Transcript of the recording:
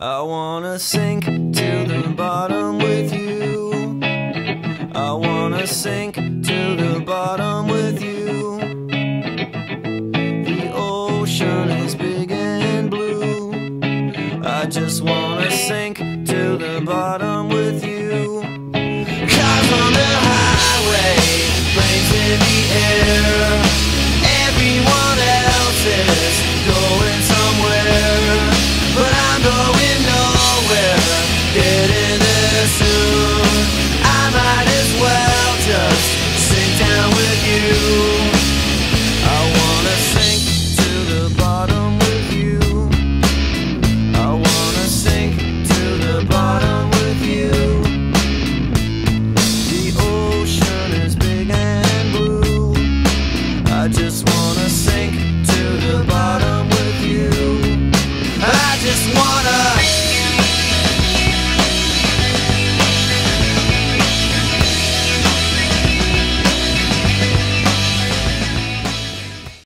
I wanna sink to the bottom with you. I wanna sink to the bottom with you. The ocean is big and blue. I just wanna sink to the bottom with you. Cars on the highway, planes in the air. Everyone else is going somewhere, but I'm going nowhere.